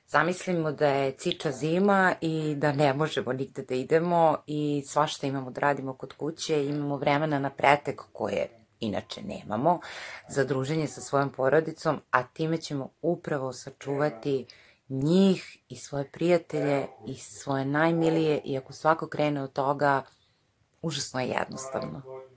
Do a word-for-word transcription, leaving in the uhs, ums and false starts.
Zamislimo da je ciča zima i da ne možemo nigde da idemo i svašta imamo da radimo kod kuće, imamo vremena na pretek koje inače nemamo, za druženje sa svojom porodicom, a time ćemo upravo sačuvati njih i svoje prijatelje i svoje najmilije i ako svako krene od toga, užasno je jednostavno.